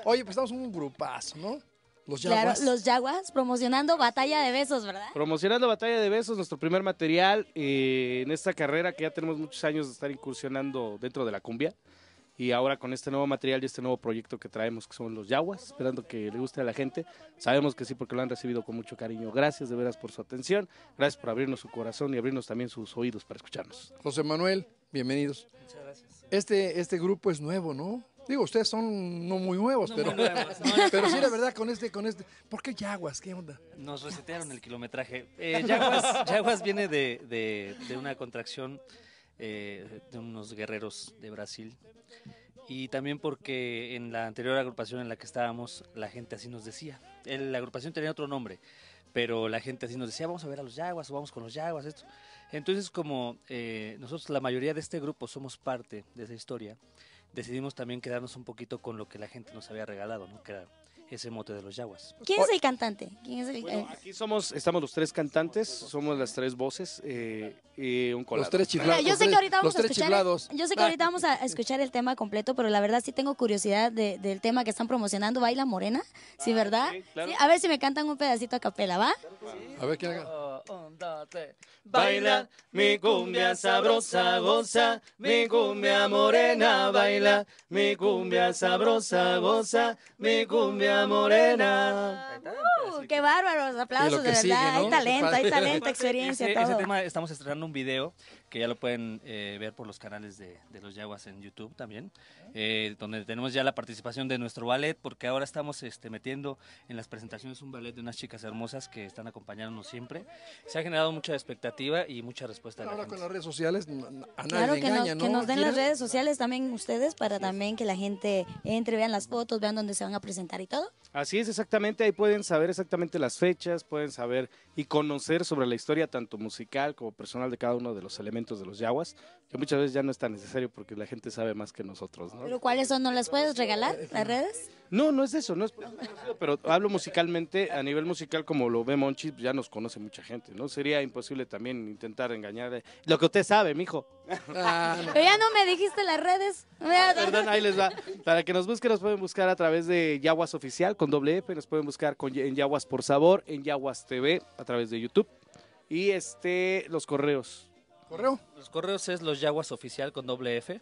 Oye, pues estamos un grupazo, ¿no? Los Claro, Yaguas. los Yaguas promocionando Batalla de Besos, ¿verdad? Promocionando Batalla de Besos, nuestro primer material en esta carrera que ya tenemos muchos años de estar incursionando dentro de la cumbia. Y ahora con este nuevo material y este nuevo proyecto que traemos, que son los Yaguas, esperando que le guste a la gente. Sabemos que sí, porque lo han recibido con mucho cariño. Gracias de veras por su atención, gracias por abrirnos su corazón y abrirnos también sus oídos para escucharnos. José Manuel, bienvenidos. Muchas gracias. Este grupo es nuevo, ¿no? Digo, ustedes son no muy nuevos, No pero, muy nuevos, no, pero sí, la verdad, con este. ¿Por qué Yaguas? ¿Qué onda? Nos resetearon el kilometraje. Yaguas viene de una contracción de unos guerreros de Brasil. Y también porque en la anterior agrupación en la que estábamos, la gente así nos decía. La agrupación tenía otro nombre, pero la gente así nos decía, vamos a ver a los Yaguas, o vamos con los Yaguas, esto. Entonces, como nosotros, la mayoría de este grupo, somos parte de esa historia, decidimos también quedarnos un poquito con lo que la gente nos había regalado, ¿no? Que era ese mote de los Yaguas. ¿Quién es el cantante? ¿Quién es el, Bueno, aquí estamos los tres cantantes, somos las tres voces y un colado. Los tres chiflados. Mira, yo sé que ahorita vamos los a tres escuchar. chiflados. Yo sé que ahorita vamos a escuchar el tema completo, pero la verdad sí tengo curiosidad del tema que están promocionando, Baila Morena, ¿sí, verdad? sí, claro. Sí, a ver si me cantan un pedacito a capela, ¿va? A ver quién haga. Baila mi cumbia sabrosa, goza, mi cumbia morena, baila, mi cumbia sabrosa, goza, mi cumbia morena. ¡Qué bárbaros! Aplausos, Y lo de que verdad. sigue, ¿no? Hay talento, experiencia, Ese todo. tema estamos estrenando un video que ya lo pueden ver por los canales de los Yaguas en YouTube también, donde tenemos ya la participación de nuestro ballet, porque ahora estamos metiendo en las presentaciones un ballet de unas chicas hermosas que están acompañándonos siempre. Se ha generado mucha expectativa y mucha respuesta de la Ahora gente. con las redes sociales a nadie Claro, le que engaña, nos, que ¿no? nos den Kira? las redes sociales también ustedes para también que la gente entre, vean las fotos, vean dónde se van a presentar y todo. Así es, exactamente, ahí pueden saber exactamente las fechas, pueden saber y conocer sobre la historia tanto musical como personal de cada uno de los elementos de los Yaguas, que muchas veces ya no es tan necesario porque la gente sabe más que nosotros, ¿no? Pero ¿cuáles son? ¿No las puedes regalar, las redes? No, no es eso, no es pero hablo musicalmente, a nivel musical como lo ve Monchi, ya nos conoce mucha gente, ¿no? Sería imposible también intentar engañar lo que usted sabe, mijo. Ah, no. Pero ya no me dijiste las redes. Perdón, ahí les va. Para que nos busquen, nos pueden buscar a través de Yaguas Oficial con doble F, nos pueden buscar en Yaguas por Sabor, en Yaguas TV, a través de YouTube. Y los correos. ¿Correo? Los correos es losyaguasoficial con doble F,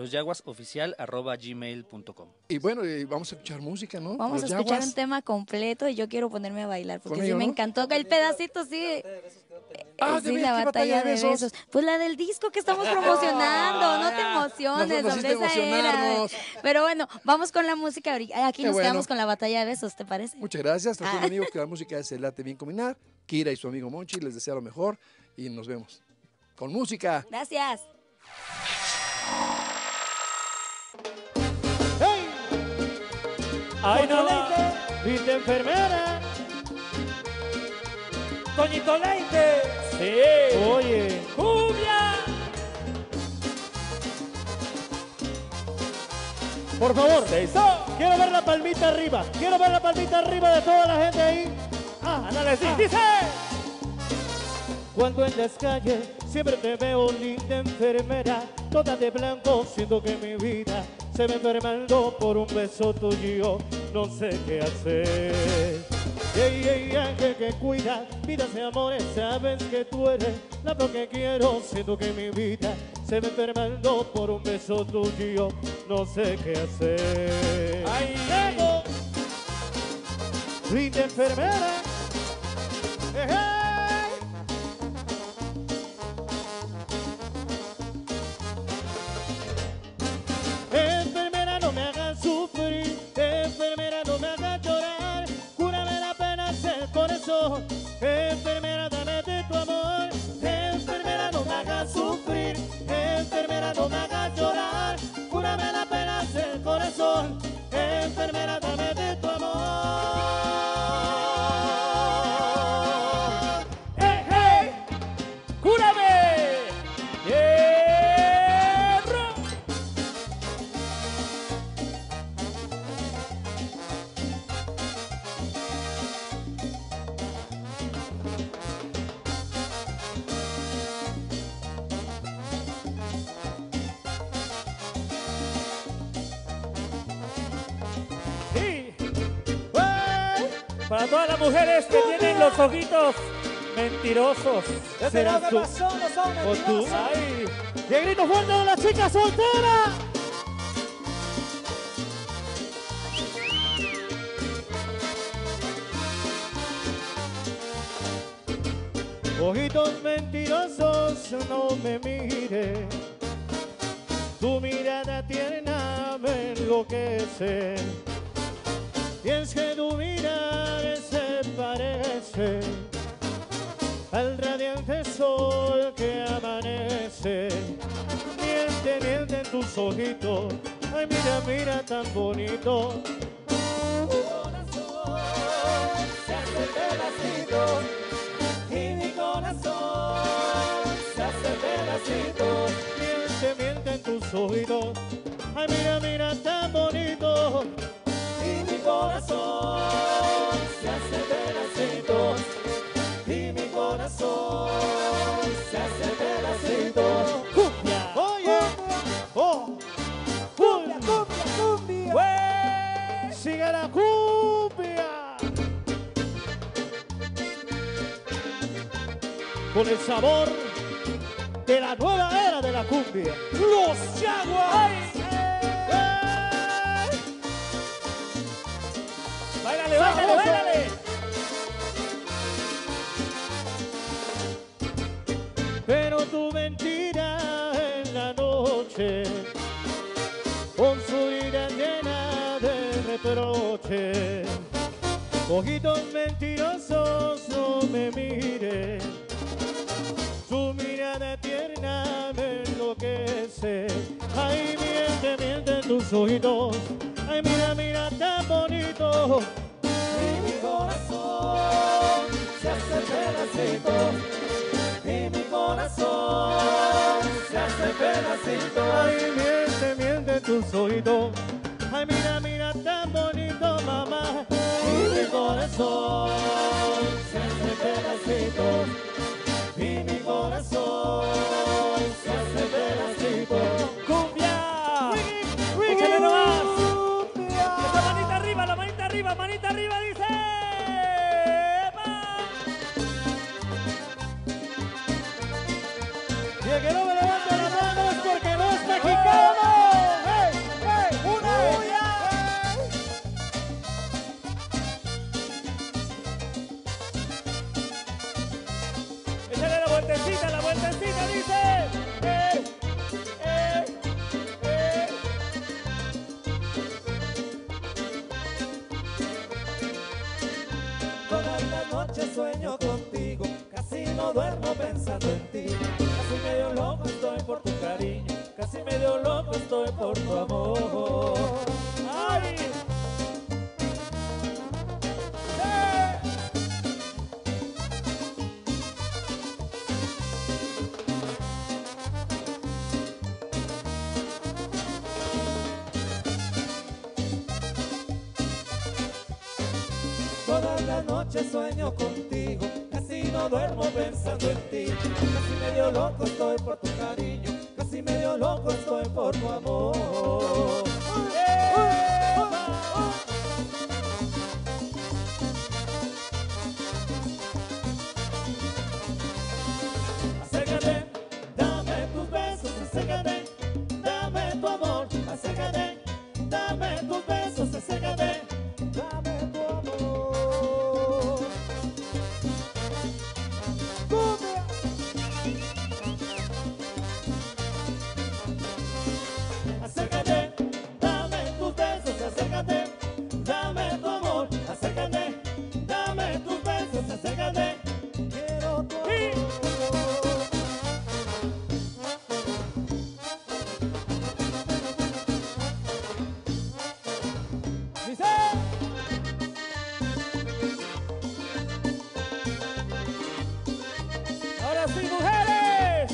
losyaguasoficial@gmail.com. Y bueno, vamos a escuchar música, ¿no? Vamos a Los escuchar Yaguas. un tema completo y yo quiero ponerme a bailar porque Con sí ello, me ¿no? encantó que el pedacito sí. Ah, Sí, ¿de la qué batalla de besos. Pues la del disco que estamos promocionando, no te emociones, Nos hombre, hiciste esa era. emocionarnos. Pero bueno, vamos con la música. Aquí Qué nos bueno. quedamos con la batalla de besos, ¿te parece? Muchas gracias. Recuerden, amigos, que la música se late bien combinar. Kira y su amigo Monchi les desea lo mejor y nos vemos. Con música. Gracias. ¡Ay, no Leite! ¡Viste enfermera! ¡Toñito Leite! ¡Sí! ¡Oye! ¡Cumbia! Por favor, quiero ver la palmita arriba. Quiero ver la palmita arriba de toda la gente ahí. Ándale, sí. Dice. Cuando en las calles siempre te veo linda enfermera, toda de blanco, siento que mi vida se va enfermando por un beso tuyo, no sé qué hacer. Ey, ey, ángel que cuida, vidas de amores, sabes que tú eres la flor que quiero, siento que mi vida se va enfermando por un beso tuyo, no sé qué hacer. ¡Ay! ¡Luego! Linda enfermera. ¡Ejé! Enfermera, no me hagas sufrir, enfermera, no me hagas llorar, cúrame la pena del corazón, enfermera, dame de tu amor, enfermera, no me hagas sufrir, enfermera, no me hagas llorar, cúrame la pena del corazón, enfermera, dame de tu amor. ¡Hey, hey! ¡Cúrame! ¡Hierro! Para todas las mujeres que tienen los ojitos mentirosos. ¿Serás tú? No son ¿O tú? mentirosos. ¡Ay! ¡Y el grito fuerte de la chica soltera! Ojitos mentirosos, no me mires. Tu mirada tierna me enloquece. Y es que tu mirada se parece al radiante sol que amanece. Miente, miente en tus ojitos. Ay, mira, mira tan bonito. Mi corazón se hace pedacito y mi corazón se hace pedacito. Miente, miente en tus ojitos. Ay, mira, mira tan bonito. Y mi corazón se hace pedacitos y mi corazón se hace pedacitos. ¡Cumbia! ¡Oye! ¡Oh! Cumbia, cumbia, cumbia. ¡Güey! ¡Sigue la cumbia! Con el sabor de la nueva era de la cumbia. ¡Los Jaguars! ¡Báilale, báilale, báilale! Pero tu mentira en la noche, con su ira llena de reproche. Ojitos mentirosos, no me mires. Tu mirada tierna me enloquece. Ay, miente, miente en tus ojitos. Ay, mira, mira tan bonito. Y mi corazón se hace pedacitos y mi corazón se hace pedacitos. Ay, miente, miente en tus oídos. Ay, mira, mira tan bonito, mamá. Y mi corazón se hace pedacitos y mi corazón se hace pedacitos. ¡Cumbia! ¡Échale nomás! La manita arriba, dice. ¡Epa! Y el que no me levante las manos porque no es mexicano. ¡Hey! ¡Hey! ¡Una! Échale la vueltecita, dice. ¡Eh! ¡Eh! ¡Eh! Todas las noches sueño contigo, casi no duermo pensando en ti. Casi medio loco estoy por tu cariño, casi medio loco estoy por tu amor. ¡Ay! Todas las noches sueño contigo, casi no duermo pensando en ti. Casi medio loco estoy por tu cariño, casi medio loco estoy por tu amor. Acércate, dame tus besos, acércate, dame tu amor, acércate, dame tus besos, acércate, dame tu amor. Cumbia. Acércate, dame tus besos, acércate, dame tu amor, acércate, dame tus besos, acércate, quiero tu amor. Dice. Ahora sí, mujeres.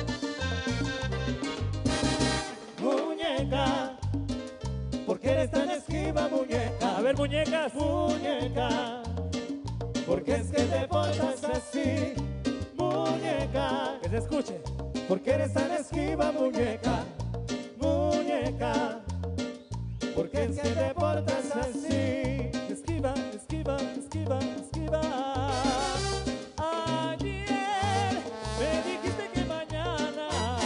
Muñeca, ¿por qué eres tan esquiva, muñeca? A ver, muñecas. Muñeca, ¿por qué es que te portas así? Muñeca, Que se escuche. ¿por qué eres tan esquiva, muñeca? Muñeca, ¿por qué es que te portas así? Esquiva, esquiva, esquiva. esquiva, esquiva. Ayer me dijiste que mañana,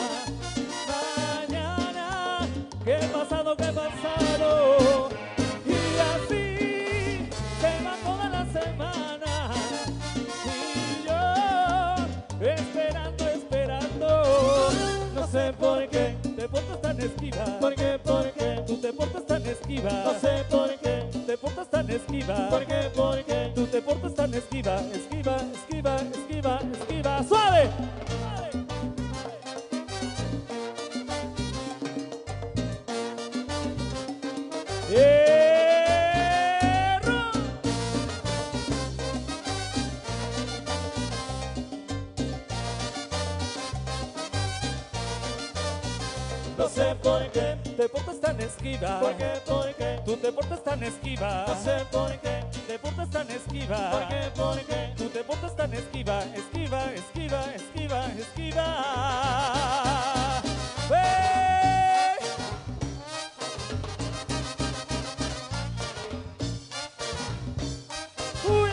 que pasado, que pasado. Y así se va toda la semana. Y yo esperando, esperando. No sé por qué te portas tan esquiva. ¿Por qué? Tú te portas tan esquiva. No sé por qué te portas tan esquiva. ¿Por qué? Tú te portas tan esquiva. Esquiva, esquiva, esquiva, esquiva. ¡Suave! No sé por qué te portas tan esquiva. ¿Por qué? Tú te portas tan esquiva. No sé por qué te portas tan esquiva. ¿Por qué? Tú te portas tan esquiva. Esquiva, esquiva, esquiva, esquiva. ¡Hey! ¡Uy!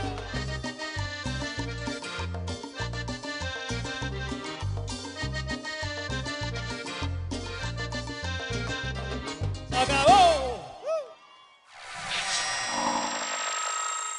¡Acabó!